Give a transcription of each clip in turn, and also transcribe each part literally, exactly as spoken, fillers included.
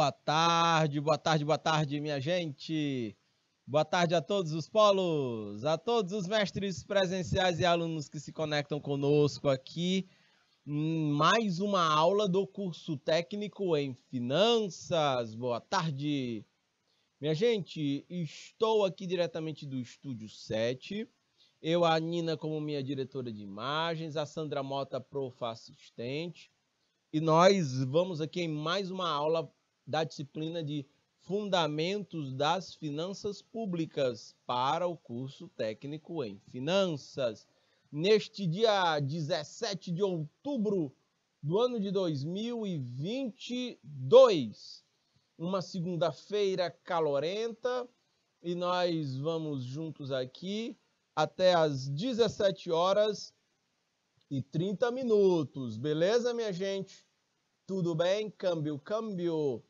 Boa tarde, boa tarde, boa tarde, minha gente. Boa tarde a todos os polos, a todos os mestres presenciais e alunos que se conectam conosco aqui. Mais uma aula do curso técnico em finanças. Boa tarde. Minha gente, estou aqui diretamente do Estúdio sete. Eu, a Nina, como minha diretora de imagens, a Sandra Mota, prof. assistente. E nós vamos aqui em mais uma aula da disciplina de Fundamentos das Finanças Públicas para o curso técnico em finanças. Neste dia dezessete de outubro do ano de dois mil e vinte e dois, uma segunda-feira calorenta, e nós vamos juntos aqui até às dezessete horas e trinta minutos. Beleza, minha gente? Tudo bem? Câmbio, câmbio.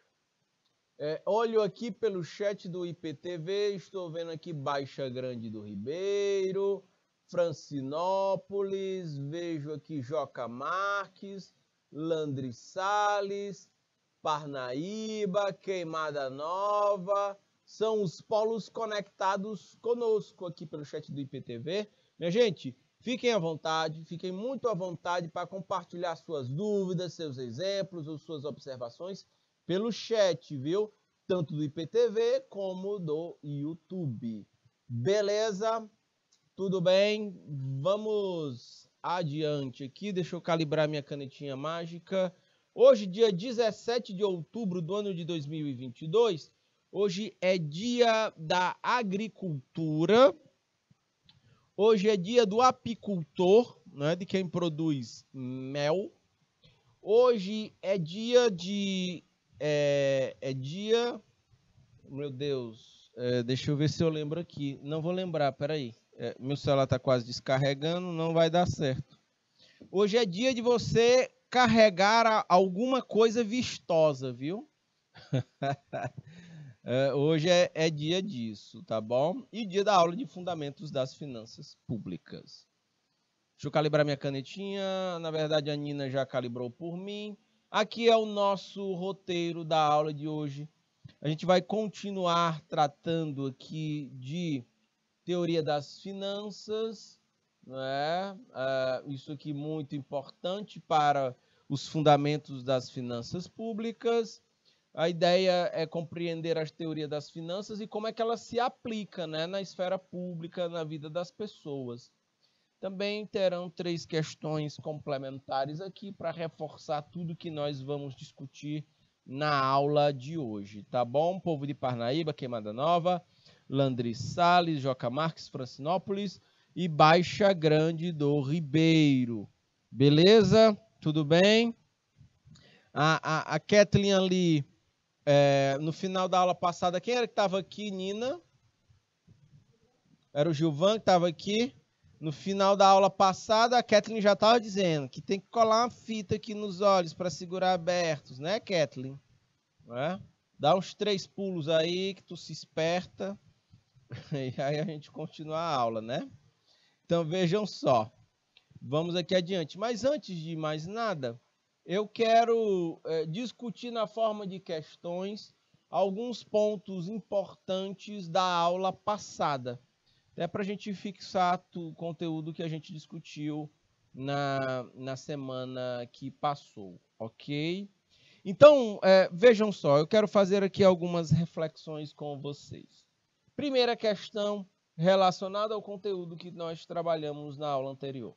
É, olho aqui pelo chat do I P T V, estou vendo aqui Baixa Grande do Ribeiro, Francinópolis, vejo aqui Joca Marques, Landry Salles, Parnaíba, Queimada Nova, são os polos conectados conosco aqui pelo chat do I P T V. Minha gente, fiquem à vontade, fiquem muito à vontade para compartilhar suas dúvidas, seus exemplos ou suas observações pelo chat, viu? Tanto do I P T V como do YouTube. Beleza? Tudo bem? Vamos adiante aqui. Deixa eu calibrar minha canetinha mágica. Hoje, dia dezessete de outubro do ano de dois mil e vinte e dois, hoje é dia da agricultura. Hoje é dia do apicultor, né, de quem produz mel. Hoje é dia de... É, é dia... Meu Deus, é, deixa eu ver se eu lembro aqui. Não vou lembrar, peraí. É, meu celular está quase descarregando, não vai dar certo. Hoje é dia de você carregar alguma coisa vistosa, viu? é, hoje é, é dia disso, tá bom? E dia da aula de Fundamentos das Finanças Públicas. Deixa eu calibrar minha canetinha. Na verdade, a Nina já calibrou por mim. Aqui é o nosso roteiro da aula de hoje. A gente vai continuar tratando aqui de teoria das finanças, né? Uh, isso aqui muito importante para os fundamentos das finanças públicas. A ideia é compreender as teorias das finanças e como é que ela se aplica, né, na esfera pública, na vida das pessoas. Também terão três questões complementares aqui para reforçar tudo que nós vamos discutir na aula de hoje, tá bom? Povo de Parnaíba, Queimada Nova, Landry Salles, Joca Marques, Francinópolis e Baixa Grande do Ribeiro. Beleza? Tudo bem? A, a, a Kathleen ali, é, no final da aula passada, quem era que estava aqui, Nina? Era o Gilvan que estava aqui. No final da aula passada, a Kathleen já estava dizendo que tem que colar uma fita aqui nos olhos para segurar abertos, né, Kathleen? É? Dá uns três pulos aí que tu se esperta e aí a gente continua a aula, né? Então, vejam só. Vamos aqui adiante. Mas antes de mais nada, eu quero é, discutir na forma de questões alguns pontos importantes da aula passada. É para a gente fixar o conteúdo que a gente discutiu na, na semana que passou, ok? Então, é, vejam só, eu quero fazer aqui algumas reflexões com vocês. Primeira questão relacionada ao conteúdo que nós trabalhamos na aula anterior.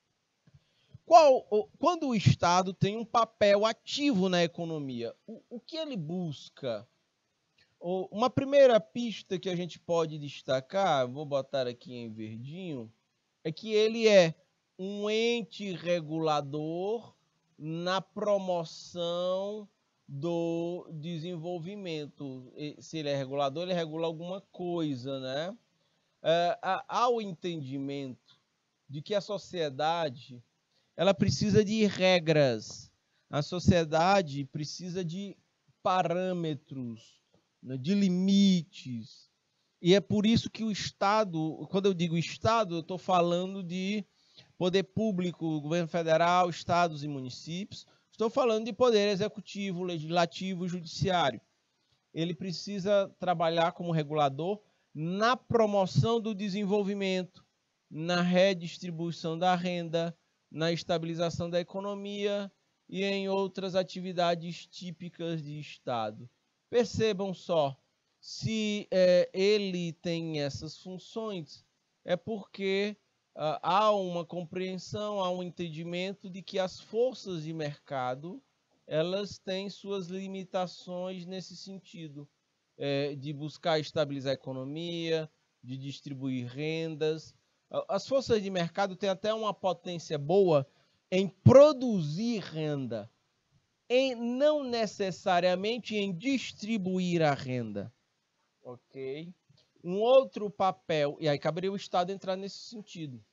Qual, quando o Estado tem um papel ativo na economia, o, o que ele busca? Uma primeira pista que a gente pode destacar, vou botar aqui em verdinho, é que ele é um ente regulador na promoção do desenvolvimento. Se ele é regulador, ele regula alguma coisa, né? É, há o entendimento de que a sociedade ela precisa de regras, a sociedade precisa de parâmetros, de limites, e é por isso que o Estado, quando eu digo Estado, eu estou falando de poder público, governo federal, estados e municípios, Estou falando de poder executivo, legislativo, judiciário. Ele precisa trabalhar como regulador na promoção do desenvolvimento, na redistribuição da renda, na estabilização da economia e em outras atividades típicas de Estado. Percebam só, se é, ele tem essas funções, é porque uh, há uma compreensão, há um entendimento de que as forças de mercado elas têm suas limitações nesse sentido, é, de buscar estabilizar a economia, de distribuir rendas. As forças de mercado têm até uma potência boa em produzir renda, em não necessariamente em distribuir a renda. Ok? Um outro papel, e aí caberia o Estado entrar nesse sentido.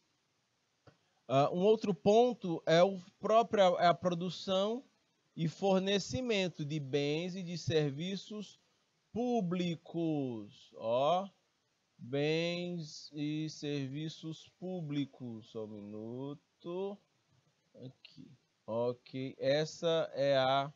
Uh, um outro ponto é o próprio, é a produção e fornecimento de bens e de serviços públicos. Ó, bens e serviços públicos. Só um minuto. Aqui. Ok, essa é a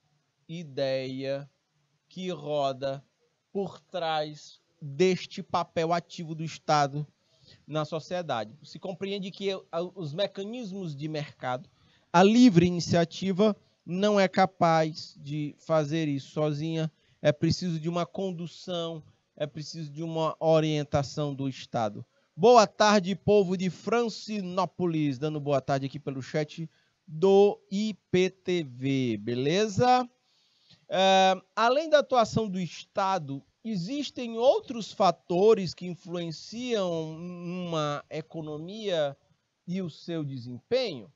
ideia que roda por trás deste papel ativo do Estado na sociedade. Se compreende que os mecanismos de mercado, a livre iniciativa, não é capaz de fazer isso sozinha. É preciso de uma condução, é preciso de uma orientação do Estado. Boa tarde, povo de Francinópolis, dando boa tarde aqui pelo chat do I P T V, beleza? É, além da atuação do Estado, existem outros fatores que influenciam uma economia e o seu desempenho?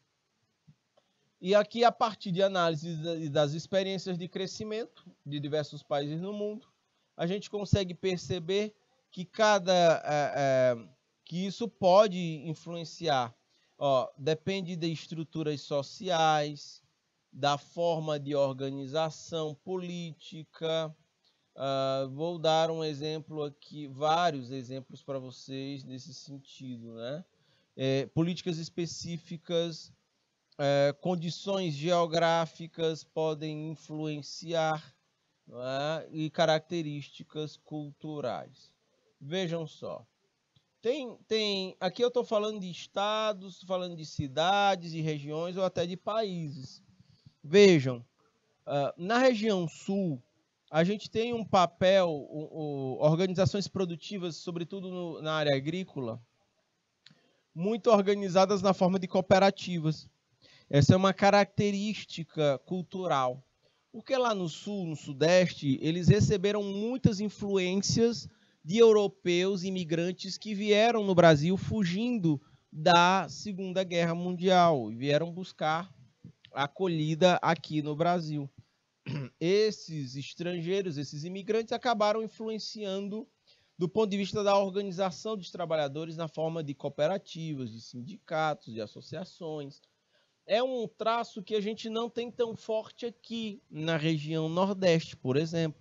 E aqui, a partir de análise das experiências de crescimento de diversos países no mundo, a gente consegue perceber que, cada, é, é, que isso pode influenciar. Ó, depende de estruturas sociais, da forma de organização política. Uh, vou dar um exemplo aqui, vários exemplos para vocês nesse sentido, né? É, políticas específicas, é, condições geográficas podem influenciar, não é? E características culturais. Vejam só. Tem, tem, aqui eu estou falando de estados, falando de cidades e regiões ou até de países. Vejam, uh, na região sul, a gente tem um papel, o, o, organizações produtivas, sobretudo no, na área agrícola, muito organizadas na forma de cooperativas. Essa é uma característica cultural. Porque lá no sul, no sudeste, eles receberam muitas influências de europeus imigrantes que vieram no Brasil fugindo da Segunda Guerra Mundial e vieram buscar acolhida aqui no Brasil. Esses estrangeiros, esses imigrantes, acabaram influenciando do ponto de vista da organização dos trabalhadores na forma de cooperativas, de sindicatos, de associações. É um traço que a gente não tem tão forte aqui na região Nordeste, por exemplo.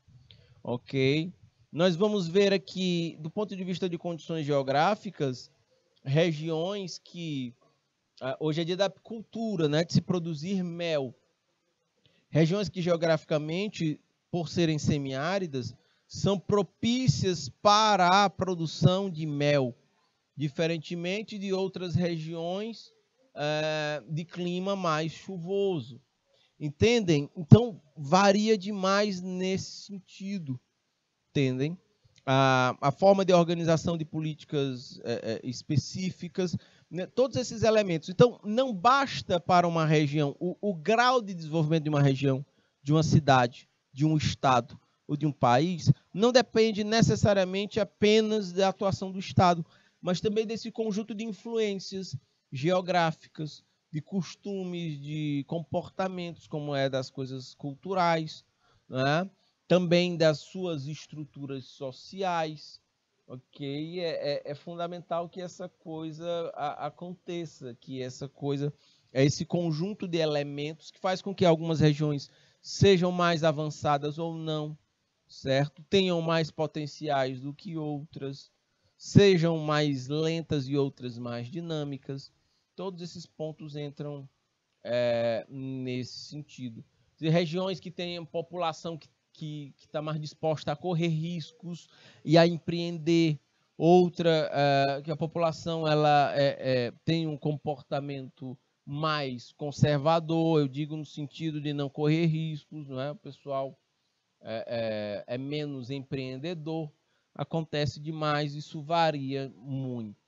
Ok? Nós vamos ver aqui, do ponto de vista de condições geográficas, regiões que... Hoje é dia da apicultura, né, de se produzir mel. Regiões que geograficamente, por serem semiáridas, são propícias para a produção de mel, diferentemente de outras regiões é, de clima mais chuvoso. Entendem? Então, varia demais nesse sentido. Entendem? A, a forma de organização de políticas é, é, específicas, né? Todos esses elementos. Então, não basta para uma região, o, o grau de desenvolvimento de uma região, de uma cidade, de um estado ou de um país, não depende necessariamente apenas da atuação do Estado, mas também desse conjunto de influências geográficas, de costumes, de comportamentos, como é das coisas culturais, né? Também das suas estruturas sociais, ok? É, é, é fundamental que essa coisa a, aconteça, que essa coisa, é esse conjunto de elementos que faz com que algumas regiões sejam mais avançadas ou não, certo? Tenham mais potenciais do que outras, sejam mais lentas e outras mais dinâmicas. Todos esses pontos entram é, nesse sentido. De regiões que têm população que que está mais disposta a correr riscos e a empreender, outra uh, que a população ela é, é, tem um comportamento mais conservador, eu digo no sentido de não correr riscos, não é? O pessoal é, é, é menos empreendedor, acontece demais, isso varia muito.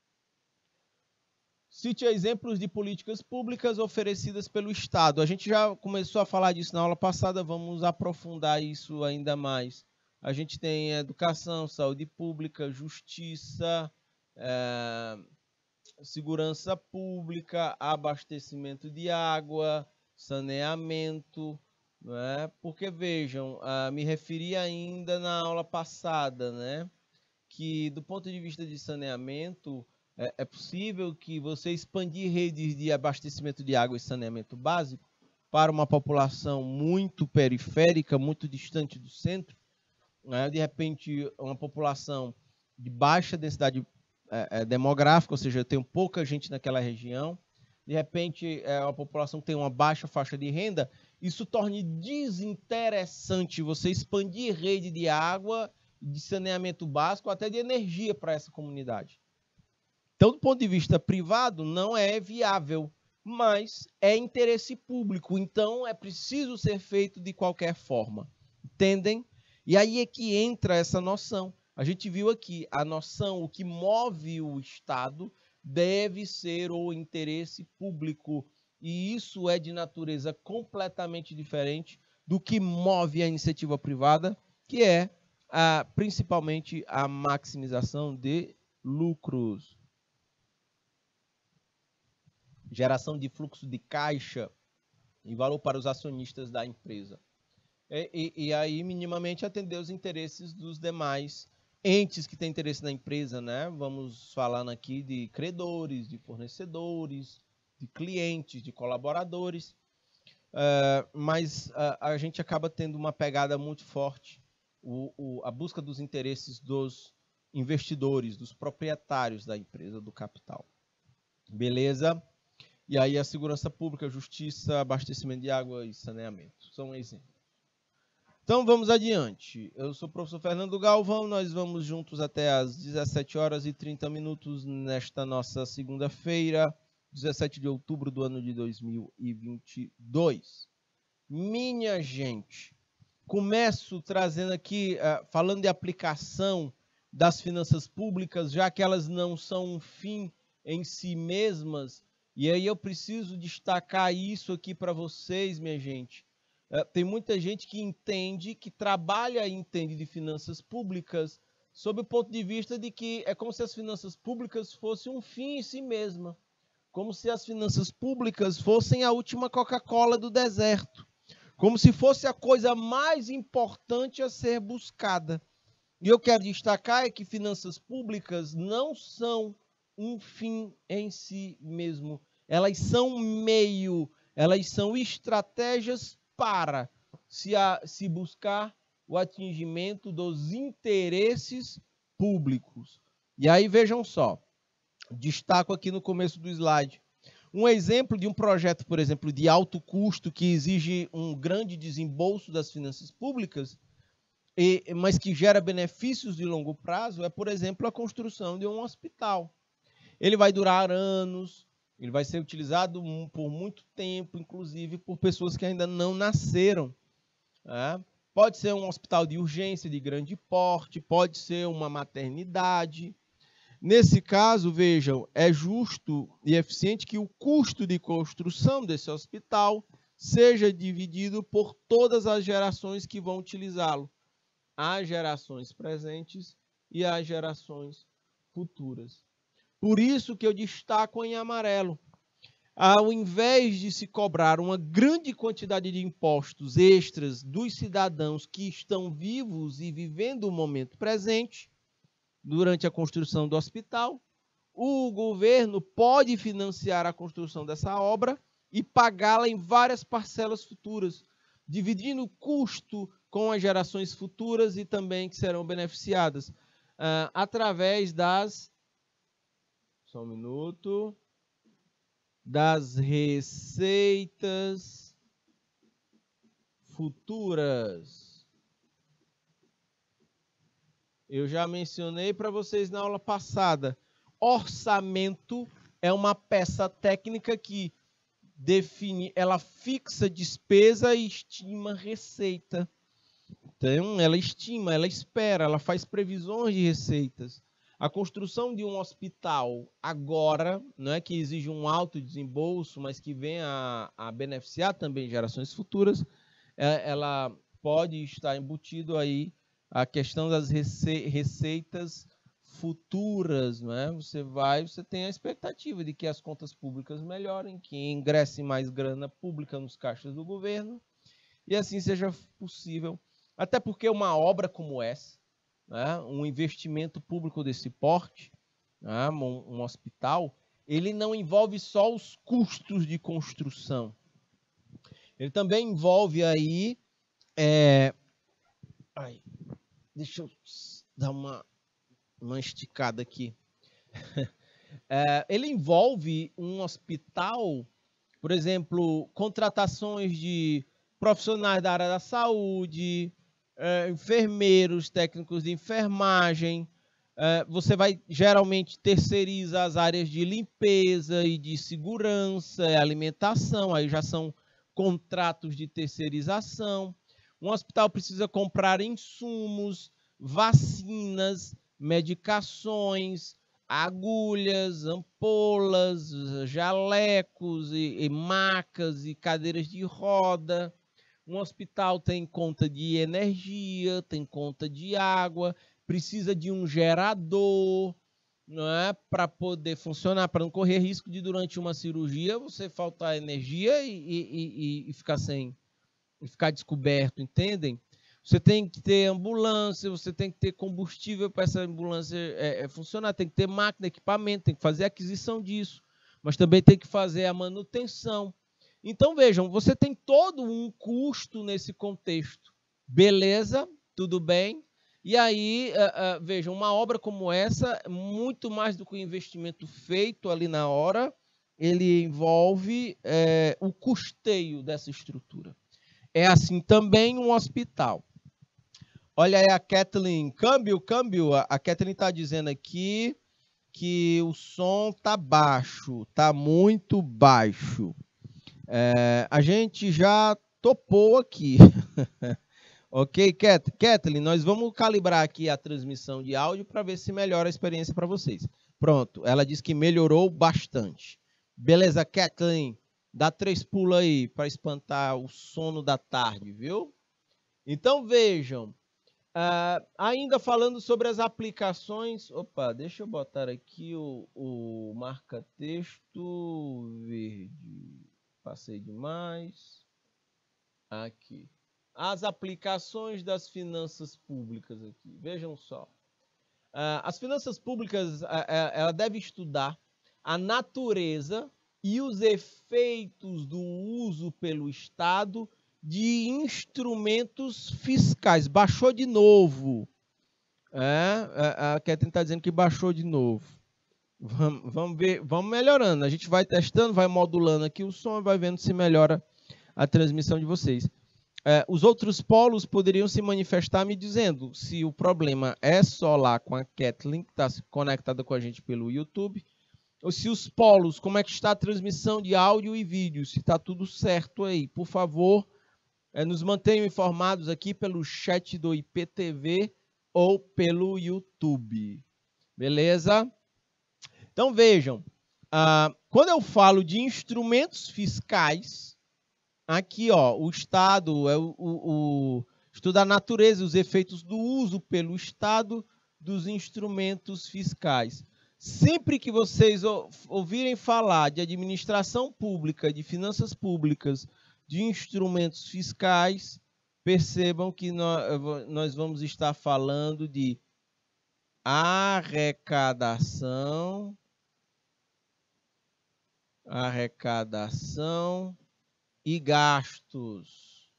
Cite exemplos de políticas públicas oferecidas pelo Estado. A gente já começou a falar disso na aula passada, vamos aprofundar isso ainda mais. A gente tem educação, saúde pública, justiça, é, segurança pública, abastecimento de água, saneamento, não é? Porque, vejam, ah, me referi ainda na aula passada, né, que do ponto de vista de saneamento, é possível que você expandir redes de abastecimento de água e saneamento básico para uma população muito periférica, muito distante do centro, né? De repente, uma população de baixa densidade é, demográfica, ou seja, tem pouca gente naquela região, de repente, é uma população que tem uma baixa faixa de renda, isso torna desinteressante você expandir rede de água, de saneamento básico, até de energia para essa comunidade. Então, do ponto de vista privado, não é viável, mas é interesse público, então é preciso ser feito de qualquer forma. Entendem? E aí é que entra essa noção. A gente viu aqui, a noção, o que move o Estado deve ser o interesse público, e isso é de natureza completamente diferente do que move a iniciativa privada, que é a, principalmente a maximização de lucros. Geração de fluxo de caixa e valor para os acionistas da empresa. E, e, e aí, minimamente, atender os interesses dos demais entes que têm interesse na empresa, né? Vamos falando aqui de credores, de fornecedores, de clientes, de colaboradores. Uh, mas uh, a gente acaba tendo uma pegada muito forte, o, o, a busca dos interesses dos investidores, dos proprietários da empresa, do capital. Beleza? E aí a segurança pública, justiça, abastecimento de água e saneamento. São exemplos. Então vamos adiante. Eu sou o professor Fernando Galvão, nós vamos juntos até às dezessete horas e trinta minutos nesta nossa segunda-feira, dezessete de outubro do ano de dois mil e vinte e dois. Minha gente, começo trazendo aqui, uh, falando de aplicação das finanças públicas, já que elas não são um fim em si mesmas. E aí eu preciso destacar isso aqui para vocês, minha gente. Uh, tem muita gente que entende, que trabalha e entende de finanças públicas sob o ponto de vista de que é como se as finanças públicas fossem um fim em si mesma. Como se as finanças públicas fossem a última Coca-Cola do deserto. Como se fosse a coisa mais importante a ser buscada. E eu quero destacar é que finanças públicas não são um fim em si mesmo. Elas são meio, elas são estratégias para se, a, se buscar o atingimento dos interesses públicos. E aí vejam só, destaco aqui no começo do slide, um exemplo de um projeto, por exemplo, de alto custo que exige um grande desembolso das finanças públicas, e, mas que gera benefícios de longo prazo, é, por exemplo, a construção de um hospital. Ele vai durar anos, ele vai ser utilizado por muito tempo, inclusive por pessoas que ainda não nasceram. Né? Pode ser um hospital de urgência de grande porte, pode ser uma maternidade. Nesse caso, vejam, é justo e eficiente que o custo de construção desse hospital seja dividido por todas as gerações que vão utilizá-lo. As gerações presentes e as gerações futuras. Por isso que eu destaco em amarelo. Ao invés de se cobrar uma grande quantidade de impostos extras dos cidadãos que estão vivos e vivendo o momento presente, durante a construção do hospital, o governo pode financiar a construção dessa obra e pagá-la em várias parcelas futuras, dividindo o custo com as gerações futuras e também que serão beneficiadas uh, através das... Só um minuto. das receitas futuras. Eu já mencionei para vocês na aula passada. Orçamento é uma peça técnica que define, ela fixa despesa e estima receita. Então, ela estima, ela espera, ela faz previsões de receitas. A construção de um hospital agora, não é que exige um alto desembolso, mas que venha a, a beneficiar também gerações futuras, é, ela pode estar embutido aí a questão das rece receitas futuras, não é? Você vai, você tem a expectativa de que as contas públicas melhorem, que ingresse mais grana pública nos caixas do governo e assim seja possível. Até porque uma obra como essa, né, um investimento público desse porte, né, um, um hospital, ele não envolve só os custos de construção. Ele também envolve aí... É... Ai, deixa eu dar uma, uma esticada aqui. É, ele envolve um hospital, por exemplo, contratações de profissionais da área da saúde, é, enfermeiros, técnicos de enfermagem. É, você vai geralmente terceiriza as áreas de limpeza e de segurança, alimentação, aí já são contratos de terceirização. Um hospital precisa comprar insumos, vacinas, medicações, agulhas, ampolas, jalecos, e, e macas e cadeiras de roda. Um hospital tem conta de energia, tem conta de água, precisa de um gerador, não é, para poder funcionar, para não correr risco de durante uma cirurgia você faltar energia e, e, e, e ficar sem, e ficar descoberto, entendem? Você tem que ter ambulância, você tem que ter combustível para essa ambulância é, é, funcionar, tem que ter máquina, equipamento, tem que fazer a aquisição disso, mas também tem que fazer a manutenção. Então, vejam, você tem todo um custo nesse contexto. Beleza, tudo bem. E aí, uh, uh, vejam, uma obra como essa, muito mais do que o investimento feito ali na hora, ele envolve é, o custeio dessa estrutura. É assim também um hospital. Olha aí a Kathleen, câmbio, câmbio, a Kathleen está dizendo aqui que o som está baixo, está muito baixo. É, a gente já topou aqui. Ok, Kathleen, nós vamos calibrar aqui a transmissão de áudio para ver se melhora a experiência para vocês. Pronto, ela disse que melhorou bastante. Beleza, Kathleen, dá três pulos aí para espantar o sono da tarde, viu? Então, vejam, uh, ainda falando sobre as aplicações... Opa, deixa eu botar aqui o, o marca-texto verde. Passei demais. Aqui. As aplicações das finanças públicas aqui. Vejam só. Uh, as finanças públicas, uh, uh, ela deve estudar a natureza e os efeitos do uso pelo Estado de instrumentos fiscais. Baixou de novo. É, a Kathleen está dizendo que baixou de novo. Vamos, vamos ver, vamos melhorando. A gente vai testando, vai modulando aqui o som e vai vendo se melhora a transmissão de vocês. É, os outros polos poderiam se manifestar me dizendo se o problema é só lá com a Kathleen, que está conectada com a gente pelo YouTube, ou se os polos, como é que está a transmissão de áudio e vídeo, se está tudo certo aí. Por favor, é, nos mantenham informados aqui pelo chat do I P T V ou pelo YouTube. Beleza? Então, vejam, ah, quando eu falo de instrumentos fiscais, aqui, ó, o Estado, é o, o, o estuda a natureza, os efeitos do uso pelo Estado dos instrumentos fiscais. Sempre que vocês ouvirem falar de administração pública, de finanças públicas, de instrumentos fiscais, percebam que nós, nós vamos estar falando de arrecadação, arrecadação e gastos.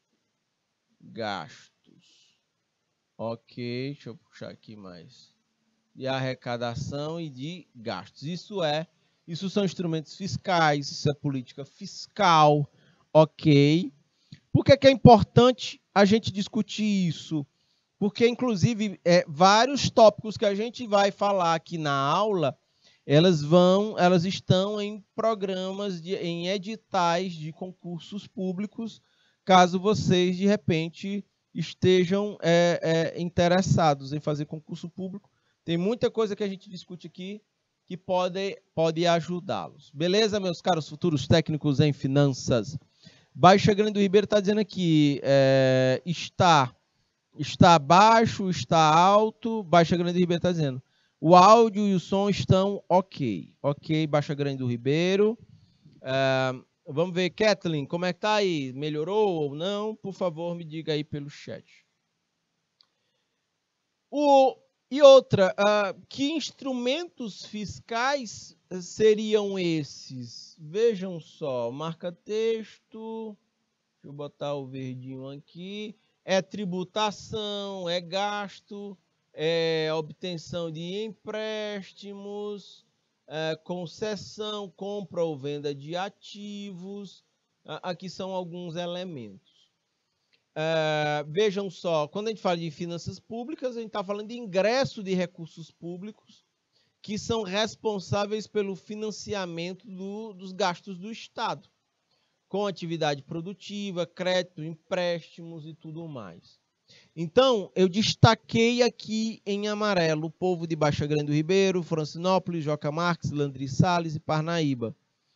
Gastos. Ok, deixa eu puxar aqui mais. De arrecadação e de gastos. Isso é Isso são instrumentos fiscais, isso é política fiscal, ok? Por que que é importante a gente discutir isso? Porque, inclusive, é, vários tópicos que a gente vai falar aqui na aula, elas vão, elas estão em programas, de, em editais de concursos públicos, caso vocês, de repente, estejam é, é, interessados em fazer concurso público. Tem muita coisa que a gente discute aqui que pode, pode ajudá-los. Beleza, meus caros futuros técnicos em finanças? Baixa Grande do Ribeiro está dizendo aqui, é, está, está baixo, está alto. Baixa Grande do Ribeiro está dizendo, o áudio e o som estão ok. Ok, Baixa Grande do Ribeiro. É, vamos ver, Kathleen, como é que tá aí? Melhorou ou não? Por favor, me diga aí pelo chat. O, e outra, uh, que instrumentos fiscais seriam esses? Vejam só, marca texto, deixa eu botar o verdinho aqui, é tributação, é gasto, é obtenção de empréstimos, é concessão, compra ou venda de ativos, aqui são alguns elementos. Uh, vejam só, quando a gente fala de finanças públicas, a gente está falando de ingresso de recursos públicos que são responsáveis pelo financiamento do, dos gastos do Estado, com atividade produtiva, crédito, empréstimos e tudo mais. Então, eu destaquei aqui em amarelo o povo de Baixa Grande do Ribeiro, Francinópolis, Joca Marques, Landry Salles e Parnaíba.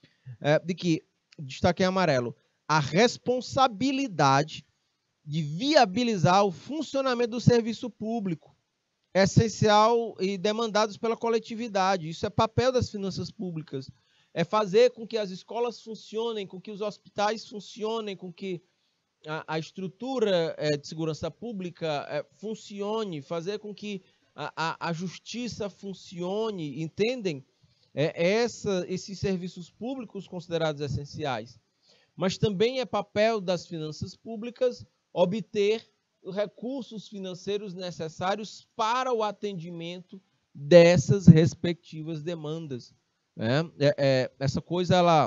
É, de que, destaquei em amarelo, a responsabilidade de viabilizar o funcionamento do serviço público, essencial e demandados pela coletividade. Isso é papel das finanças públicas. É fazer com que as escolas funcionem, com que os hospitais funcionem, com que a, a estrutura é, de segurança pública é, funcione, fazer com que a, a, a justiça funcione, entendem? É, essa, esses serviços públicos considerados essenciais. Mas também é papel das finanças públicas obter os recursos financeiros necessários para o atendimento dessas respectivas demandas. Né? É, é, essa coisa ela,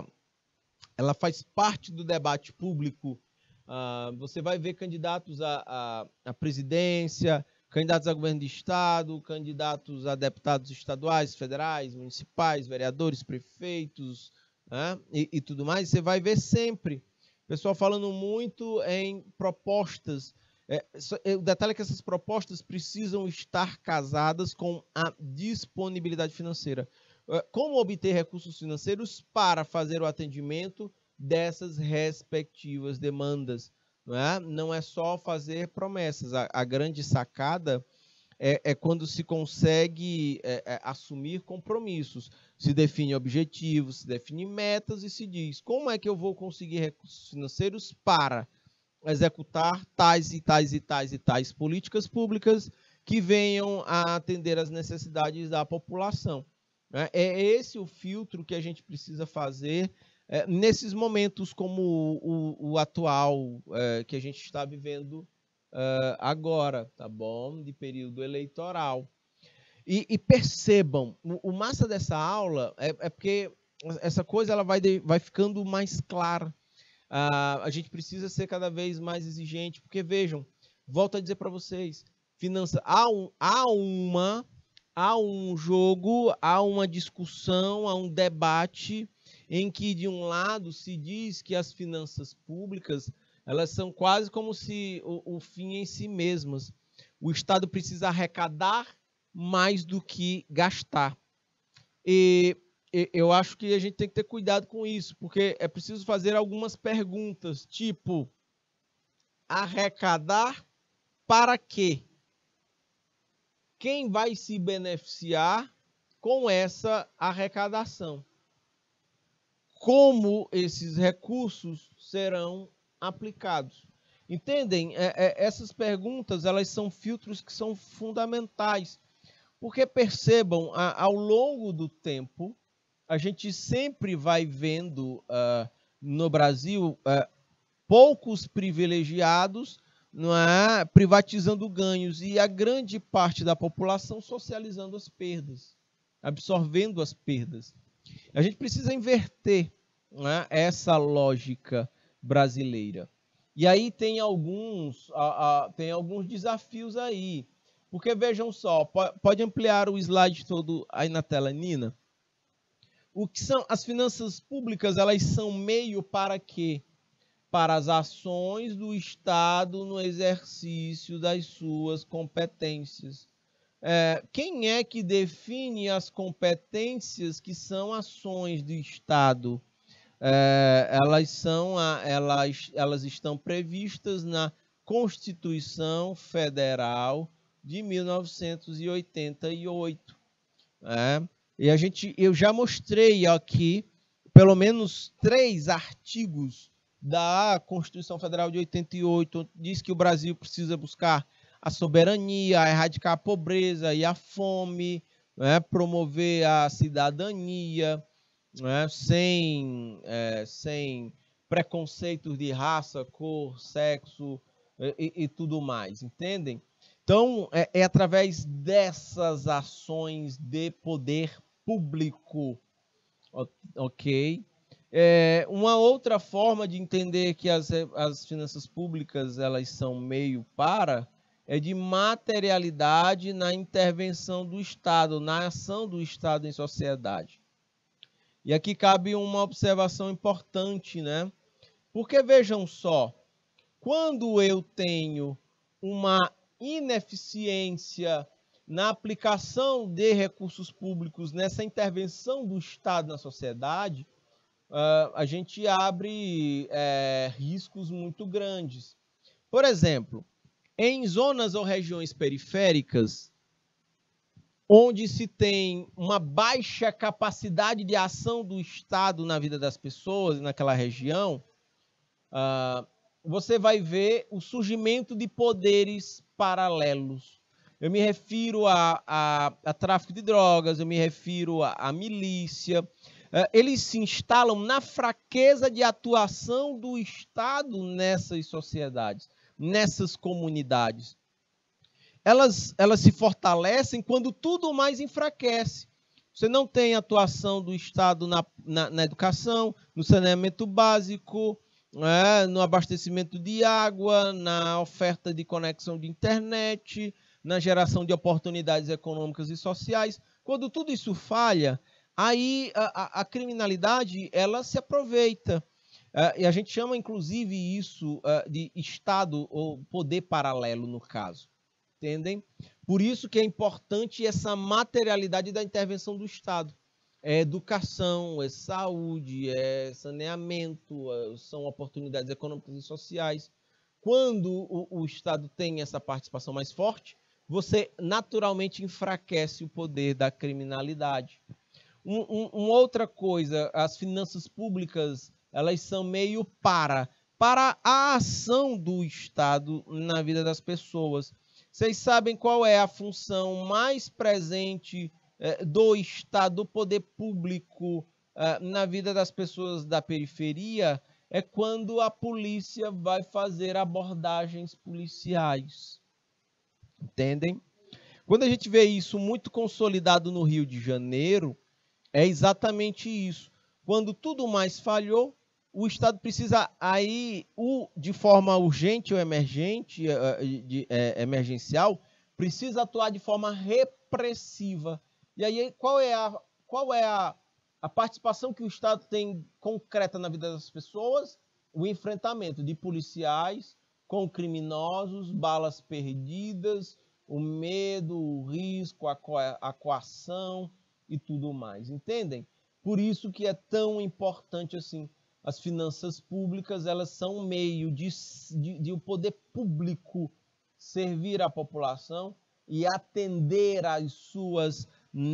ela faz parte do debate público. Ah, você vai ver candidatos à, à, à presidência, candidatos a governo de estado, candidatos a deputados estaduais, federais, municipais, vereadores, prefeitos, né? e, e tudo mais. Você vai ver sempre pessoal falando muito em propostas. É, o detalhe é que essas propostas precisam estar casadas com a disponibilidade financeira. Como obter recursos financeiros para fazer o atendimento dessas respectivas demandas? Não é, não é só fazer promessas. A, a grande sacada é, é quando se consegue é, é, assumir compromissos. Se define objetivos, se define metas e se diz como é que eu vou conseguir recursos financeiros para executar tais e tais e tais e tais políticas públicas que venham a atender às necessidades da população. É esse o filtro que a gente precisa fazer é, nesses momentos como o, o, o atual é, que a gente está vivendo é, agora, tá bom? De período eleitoral. E, e percebam, o, o massa dessa aula é, é porque essa coisa ela vai, de, vai ficando mais clara. Ah, a gente precisa ser cada vez mais exigente, porque vejam, volto a dizer para vocês, finança, há, um, há, uma, há um jogo, há uma discussão, há um debate em que, de um lado, se diz que as finanças públicas elas são quase como se o, o fim em si mesmas. O Estado precisa arrecadar mais do que gastar. E eu acho que a gente tem que ter cuidado com isso, porque é preciso fazer algumas perguntas, tipo, arrecadar para quê? Quem vai se beneficiar com essa arrecadação? Como esses recursos serão aplicados? Entendem? É, é, essas perguntas, elas são filtros que são fundamentais. Porque percebam, a, ao longo do tempo, a gente sempre vai vendo uh, no Brasil uh, poucos privilegiados, não é, privatizando ganhos e a grande parte da população socializando as perdas, absorvendo as perdas. A gente precisa inverter, né, essa lógica brasileira. E aí tem alguns, a, a, tem alguns desafios aí. Porque vejam só, pode ampliar o slide todo aí na tela, Nina? O que são as finanças públicas? Elas são meio para quê? Para as ações do Estado no exercício das suas competências. É, quem é que define as competências que são ações do Estado? É, elas, são a, elas, elas estão previstas na Constituição Federal de mil novecentos e oitenta e oito. É, e a gente, eu já mostrei aqui pelo menos três artigos da Constituição Federal de oitenta e oito, diz que o Brasil precisa buscar a soberania, erradicar a pobreza e a fome, né, promover a cidadania, né, sem, é, sem preconceitos de raça, cor, sexo e, e tudo mais, entendem? Então, é, é através dessas ações de poder público, ok? É, uma outra forma de entender que as, as finanças públicas elas são meio para é de materialidade na intervenção do Estado, na ação do Estado em sociedade. E aqui cabe uma observação importante, né? Porque vejam só, quando eu tenho uma ineficiência na aplicação de recursos públicos, nessa intervenção do Estado na sociedade, uh, a gente abre é, riscos muito grandes. Por exemplo, em zonas ou regiões periféricas, onde se tem uma baixa capacidade de ação do Estado na vida das pessoas, naquela região, uh, você vai ver o surgimento de poderes paralelos. Eu me refiro a, a, a tráfico de drogas, eu me refiro à milícia. Uh, eles se instalam na fraqueza de atuação do Estado nessas sociedades, nessas comunidades. Elas, elas se fortalecem quando tudo mais enfraquece. Você não tem atuação do Estado na, na, na educação, no saneamento básico, é, no abastecimento de água, na oferta de conexão de internet, na geração de oportunidades econômicas e sociais. Quando tudo isso falha, aí a, a, a criminalidade ela se aproveita. É, e a gente chama, inclusive, isso é, de Estado ou poder paralelo, no caso. Entendem? Por isso que é importante essa materialidade da intervenção do Estado. É educação, é saúde, é saneamento, é, são oportunidades econômicas e sociais. Quando o, o Estado tem essa participação mais forte, você naturalmente enfraquece o poder da criminalidade. Um, um, uma outra coisa, as finanças públicas, elas são meio para, para a ação do Estado na vida das pessoas. Vocês sabem qual é a função mais presente eh, do Estado, do poder público eh, na vida das pessoas da periferia? É quando a polícia vai fazer abordagens policiais. Entendem? Quando a gente vê isso muito consolidado no Rio de Janeiro, é exatamente isso. Quando tudo mais falhou, o Estado precisa aí, de forma urgente ou emergente, de, é, emergencial, precisa atuar de forma repressiva. E aí, qual é, a, qual é a, a participação que o Estado tem concreta na vida das pessoas? O enfrentamento de policiais com criminosos, balas perdidas, o medo, o risco, a, co a coação e tudo mais. Entendem? Por isso que é tão importante assim. As finanças públicas, elas são um meio de, de, de o poder público servir à população e atender às suas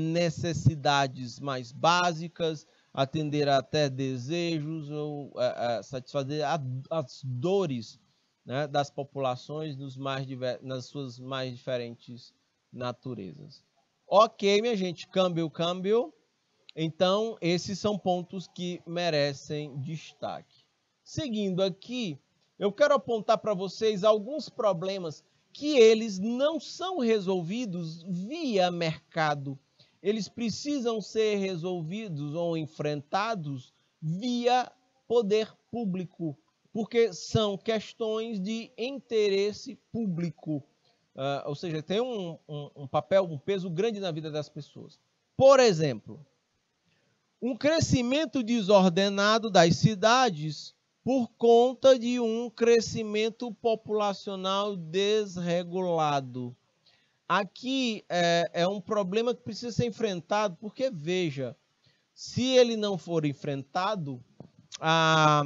necessidades mais básicas, atender até desejos ou a, a satisfazer a, as dores, né, das populações nos mais diver, nas suas mais diferentes naturezas. Ok, minha gente, câmbio, câmbio. Então, esses são pontos que merecem destaque. Seguindo aqui, eu quero apontar para vocês alguns problemas que eles não são resolvidos via mercado. eles precisam ser resolvidos ou enfrentados via poder público, porque são questões de interesse público, uh, ou seja, tem um, um, um papel, um peso grande na vida das pessoas. Por exemplo, um crescimento desordenado das cidades por conta de um crescimento populacional desregulado. Aqui é, é um problema que precisa ser enfrentado, porque, veja, se ele não for enfrentado, a,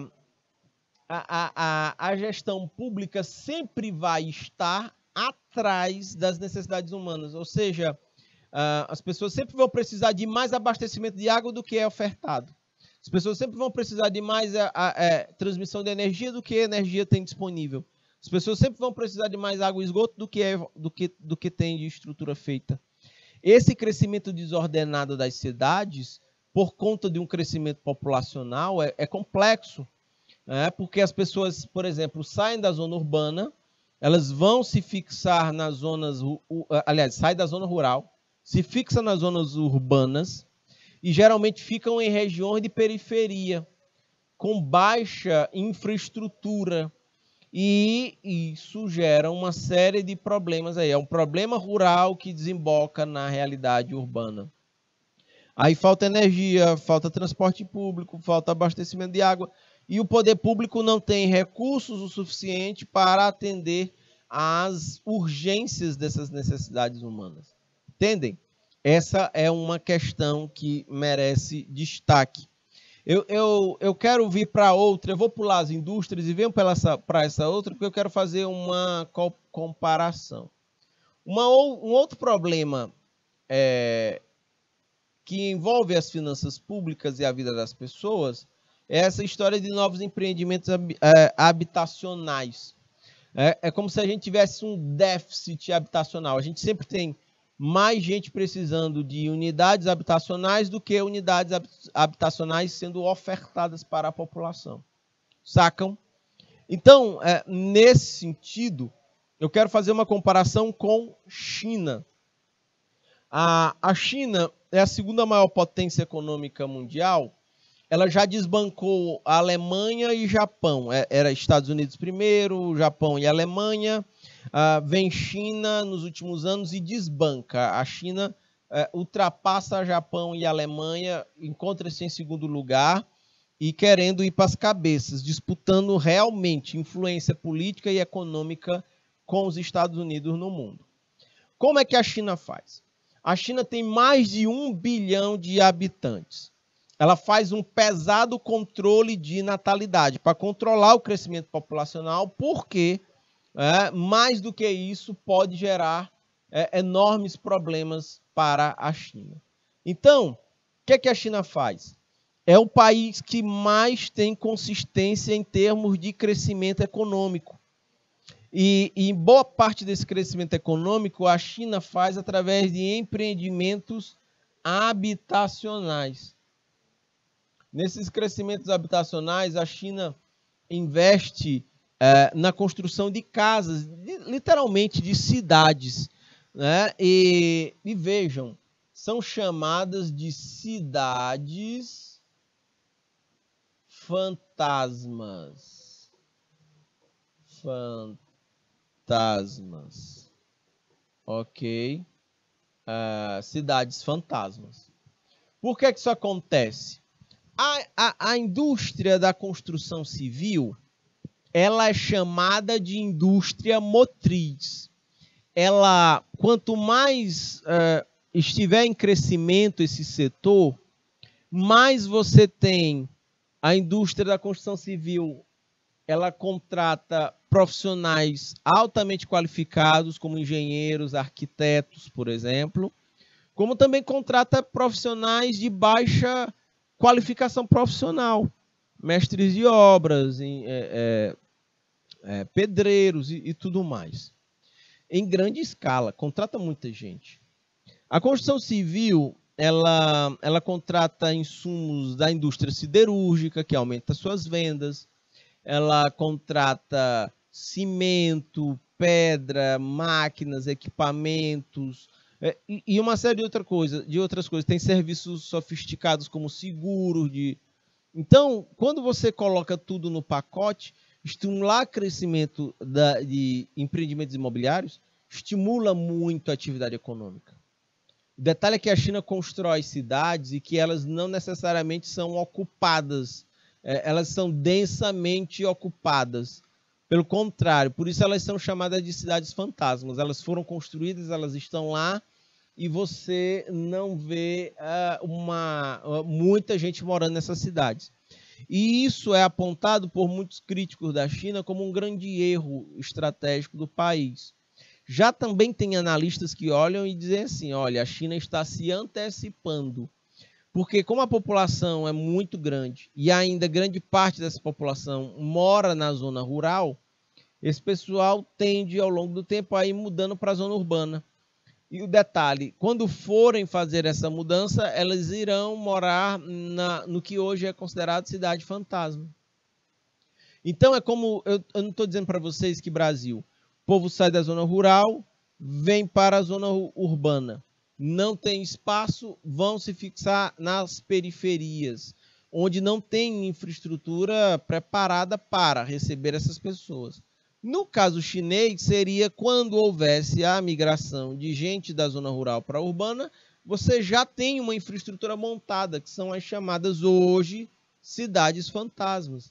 a, a, a gestão pública sempre vai estar atrás das necessidades humanas, ou seja, Uh, as pessoas sempre vão precisar de mais abastecimento de água do que é ofertado. As pessoas sempre vão precisar de mais a, a, a transmissão de energia do que a energia tem disponível. As pessoas sempre vão precisar de mais água e esgoto do que, é, do que, do que tem de estrutura feita. Esse crescimento desordenado das cidades, por conta de um crescimento populacional, é, é complexo. Né? Porque as pessoas, por exemplo, saem da zona urbana, elas vão se fixar nas zonas... Aliás, saem da zona rural, se fixam nas zonas urbanas e geralmente ficam em regiões de periferia, com baixa infraestrutura. E isso gera uma série de problemas aí. É um problema rural que desemboca na realidade urbana. Aí falta energia, falta transporte público, falta abastecimento de água. E o poder público não tem recursos o suficiente para atender às urgências dessas necessidades humanas. Entendem? Essa é uma questão que merece destaque. Eu, eu, eu quero vir para outra, eu vou pular as indústrias e venho para essa, para essa outra, porque eu quero fazer uma comparação. Uma, um outro problema é, que envolve as finanças públicas e a vida das pessoas é essa história de novos empreendimentos habitacionais. É, é como se a gente tivesse um déficit habitacional. A gente sempre tem mais gente precisando de unidades habitacionais do que unidades habitacionais sendo ofertadas para a população. Sacam? Então, é, nesse sentido, eu quero fazer uma comparação com China. A, a China é a segunda maior potência econômica mundial. Ela já desbancou a Alemanha e Japão. É, era Estados Unidos primeiro, Japão e Alemanha. Uh, vem China nos últimos anos e desbanca. A China uh, ultrapassa Japão e Alemanha, encontra-se em segundo lugar e querendo ir para as cabeças, disputando realmente influência política e econômica com os Estados Unidos no mundo. Como é que a China faz? A China tem mais de um bilhão de habitantes. Ela faz um pesado controle de natalidade para controlar o crescimento populacional, porque É, mais do que isso, pode gerar é, enormes problemas para a China. Então, o que, é que a China faz? É o país que mais tem consistência em termos de crescimento econômico. E, e boa parte desse crescimento econômico a China faz através de empreendimentos habitacionais. Nesses crescimentos habitacionais, a China investe É, na construção de casas, de, literalmente de cidades, né? E, e vejam, são chamadas de cidades fantasmas. Fantasmas. Ok? Uh, cidades fantasmas. Por que que isso acontece? A, a, a indústria da construção civil, ela é chamada de indústria motriz. Ela, quanto mais uh, estiver em crescimento esse setor, mais você tem a indústria da construção civil. Ela contrata profissionais altamente qualificados, como engenheiros, arquitetos, por exemplo, como também contrata profissionais de baixa qualificação profissional, mestres de obras, em, é, é, É, pedreiros e, e tudo mais. Em grande escala, contrata muita gente. A construção civil, ela, ela contrata insumos da indústria siderúrgica, que aumenta suas vendas. Ela contrata cimento, pedra, máquinas, equipamentos, É, e, e uma série de, outra coisa, de outras coisas. Tem serviços sofisticados como seguros. De... Então, quando você coloca tudo no pacote, estimular o crescimento da, de empreendimentos imobiliários estimula muito a atividade econômica. O detalhe é que a China constrói cidades e que elas não necessariamente são ocupadas. É, elas são densamente ocupadas. Pelo contrário, por isso elas são chamadas de cidades fantasmas. Elas foram construídas, elas estão lá e você não vê uh, uma, uh, muita gente morando nessas cidades. E isso é apontado por muitos críticos da China como um grande erro estratégico do país. Já também tem analistas que olham e dizem assim, olha, a China está se antecipando. Porque como a população é muito grande e ainda grande parte dessa população mora na zona rural, esse pessoal tende ao longo do tempo a ir mudando para a zona urbana. E o detalhe, quando forem fazer essa mudança, elas irão morar na, no que hoje é considerado cidade fantasma. Então é como, eu, eu não estou dizendo para vocês que Brasil, o povo sai da zona rural, vem para a zona urbana. Não tem espaço, vão se fixar nas periferias, onde não tem infraestrutura preparada para receber essas pessoas. No caso chinês, seria quando houvesse a migração de gente da zona rural para a urbana, você já tem uma infraestrutura montada, que são as chamadas hoje cidades fantasmas.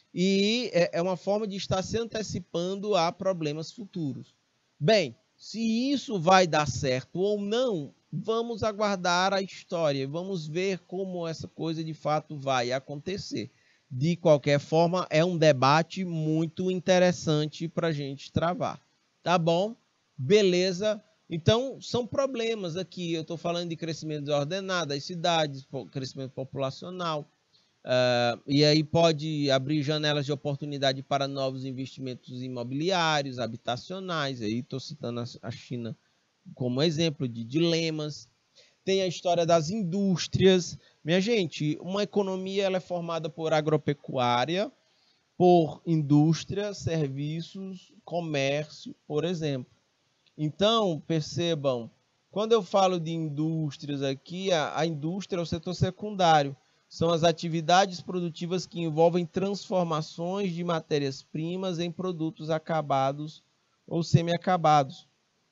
E é uma forma de estar se antecipando a problemas futuros. Bem, se isso vai dar certo ou não, vamos aguardar a história, vamos ver como essa coisa de fato vai acontecer. De qualquer forma, é um debate muito interessante para a gente travar. Tá bom? Beleza? Então, são problemas aqui. Eu estou falando de crescimento desordenado das cidades, crescimento populacional. Uh, e aí pode abrir janelas de oportunidade para novos investimentos imobiliários, habitacionais. Aí estou citando a China como exemplo de dilemas. Tem a história das indústrias. Minha gente, uma economia ela é formada por agropecuária, por indústria, serviços, comércio, por exemplo. Então, percebam, quando eu falo de indústrias aqui, a, a indústria é o setor secundário. São as atividades produtivas que envolvem transformações de matérias-primas em produtos acabados ou semi-acabados.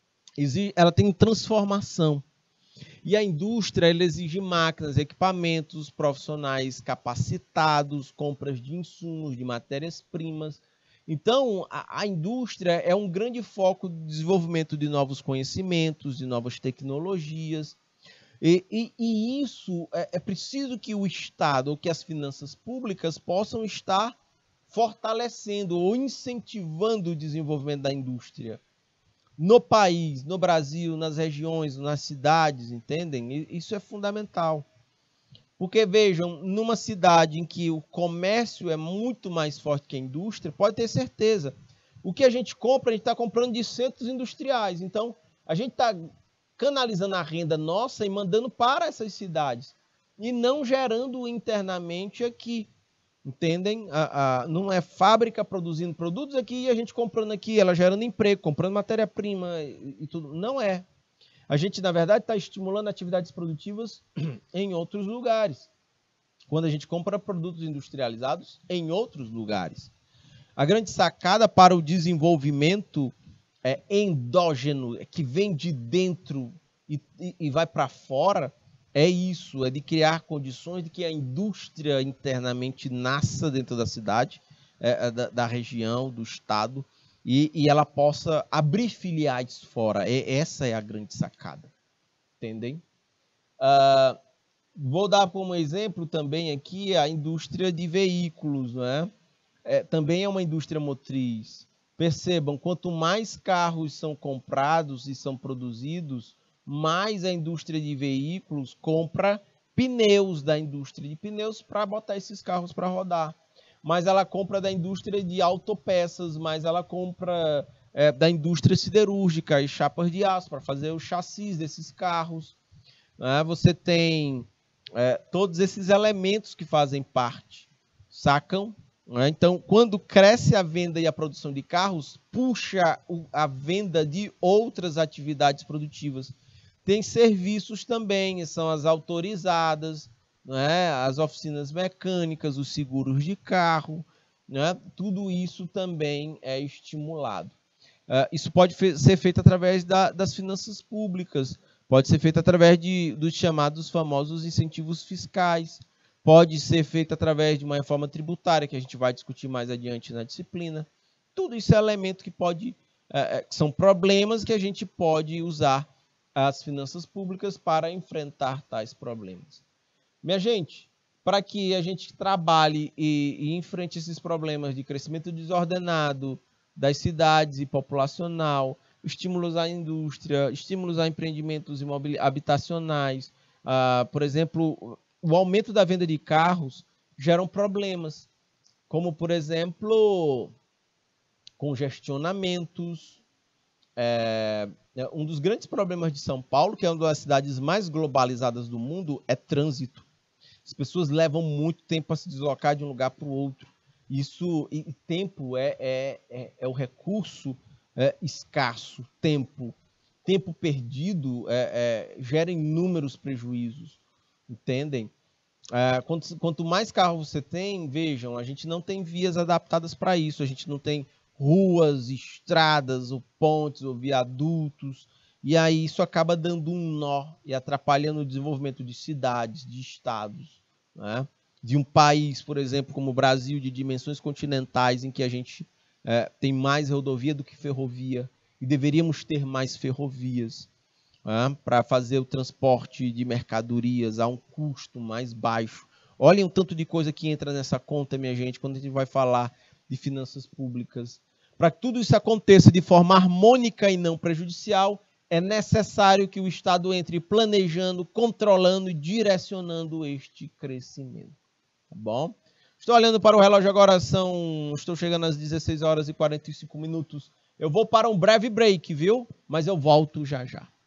Ela tem transformação. E a indústria ela exige máquinas, equipamentos, profissionais capacitados, compras de insumos, de matérias-primas. Então, a, a indústria é um grande foco de desenvolvimento de novos conhecimentos, de novas tecnologias. E, e, e isso é, é preciso que o Estado ou que as finanças públicas possam estar fortalecendo ou incentivando o desenvolvimento da indústria no país, no Brasil, nas regiões, nas cidades, entendem? Isso é fundamental. Porque, vejam, numa cidade em que o comércio é muito mais forte que a indústria, pode ter certeza, o que a gente compra, a gente está comprando de centros industriais. Então, a gente está canalizando a renda nossa e mandando para essas cidades e não gerando internamente aqui, entendem? A, a, não é fábrica produzindo produtos aqui e a gente comprando aqui, ela gerando emprego, comprando matéria-prima e, e tudo. Não é. A gente, na verdade, está estimulando atividades produtivas em outros lugares, quando a gente compra produtos industrializados em outros lugares. A grande sacada para o desenvolvimento é, endógeno, que vem de dentro e, e, e vai para fora, é isso, é de criar condições de que a indústria internamente nasça dentro da cidade, é, da, da região, do estado, e, e ela possa abrir filiais fora. E, essa é a grande sacada, entendem? Uh, vou dar como exemplo também aqui a indústria de veículos, não é? É, também é uma indústria motriz. Percebam, quanto mais carros são comprados e são produzidos, mais a indústria de veículos compra pneus da indústria de pneus para botar esses carros para rodar. Mas ela compra da indústria de autopeças, mas ela compra é, da indústria siderúrgica e chapas de aço para fazer o chassis desses carros. Né? Você tem é, todos esses elementos que fazem parte, sacam? Então, quando cresce a venda e a produção de carros, puxa a venda de outras atividades produtivas. Tem serviços também, são as autorizadas, né? As oficinas mecânicas, os seguros de carro, né? Tudo isso também é estimulado. Uh, isso pode fe ser feito através da, das finanças públicas, pode ser feito através de, dos chamados famosos incentivos fiscais, pode ser feito através de uma reforma tributária, que a gente vai discutir mais adiante na disciplina. Tudo isso é elemento que pode, uh, que são problemas que a gente pode usar as finanças públicas para enfrentar tais problemas. Minha gente, para que a gente trabalhe e, e enfrente esses problemas de crescimento desordenado das cidades e populacional, estímulos à indústria, estímulos a empreendimentos habitacionais, uh, por exemplo, o aumento da venda de carros geram problemas, como, por exemplo, congestionamentos. É, um dos grandes problemas de São Paulo, que é uma das cidades mais globalizadas do mundo, é trânsito. As pessoas levam muito tempo para se deslocar de um lugar para o outro. Isso, e tempo é, é, é, é o recurso é, escasso, tempo. Tempo perdido é, é, gera inúmeros prejuízos, entendem? É, quanto, quanto mais carro você tem, vejam, a gente não tem vias adaptadas para isso, a gente não tem ruas, estradas, ou pontes, ou viadutos, e aí isso acaba dando um nó e atrapalhando o desenvolvimento de cidades, de estados, né? De um país, por exemplo, como o Brasil, de dimensões continentais, em que a gente é, tem mais rodovia do que ferrovia, e deveríamos ter mais ferrovias, né, para fazer o transporte de mercadorias a um custo mais baixo. Olhem o tanto de coisa que entra nessa conta, minha gente, quando a gente vai falar de finanças públicas. Para que tudo isso aconteça de forma harmônica e não prejudicial, é necessário que o Estado entre planejando, controlando e direcionando este crescimento. Tá bom? Estou olhando para o relógio agora, são, estou chegando às dezesseis horas e quarenta e cinco minutos. Eu vou para um breve break, viu? Mas eu volto já já.